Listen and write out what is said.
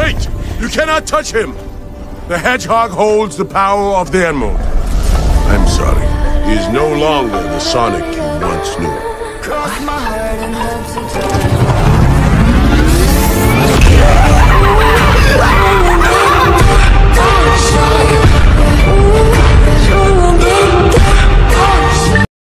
Wait! You cannot touch him! The hedgehog holds the power of the emerald. I'm sorry. He is no longer the Sonic you once knew. Cross my heart and hope to die.